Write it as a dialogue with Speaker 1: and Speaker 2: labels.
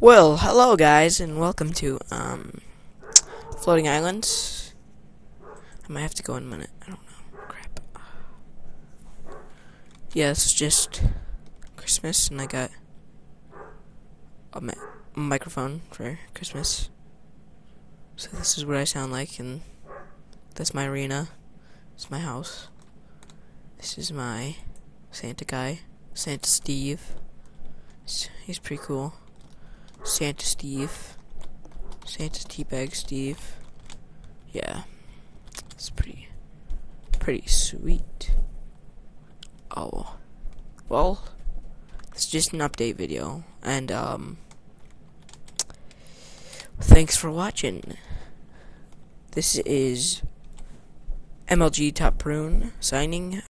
Speaker 1: Well, hello guys, and welcome to, Floating Islands. I might have to go in a minute, I don't know, crap. Yeah, it's just Christmas, and I got a microphone for Christmas. So this is what I sound like, and that's my arena. This is my house. This is my Santa guy, Santa Steve. He's pretty cool. Santa Steve. Santa Teabag Steve. Yeah. It's pretty sweet. Oh. Well, it's just an update video. And, thanks for watching. This is MLG Top Prune signing